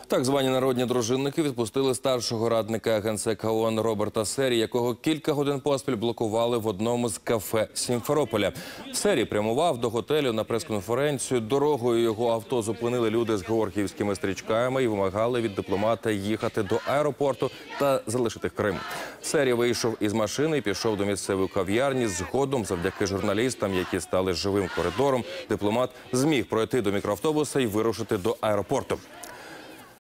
Так звані народні дружинники відпустили старшого радника генсека ООН Роберта Сері, якого кілька годин поспіль блокували в одному з кафе Сімферополя. Сері прямував до готелю на прес-конференцію. Дорогою його авто зупинили люди з георгіївськими стрічками і вимагали від дипломата їхати до аеропорту та залишити Крим. Сері вийшов із машини і пішов до місцевої кав'ярні. Згодом, завдяки журналістам, які стали живим коридором, дипломат зміг пройти до мікроавтобуса і вирушити до аеропорту.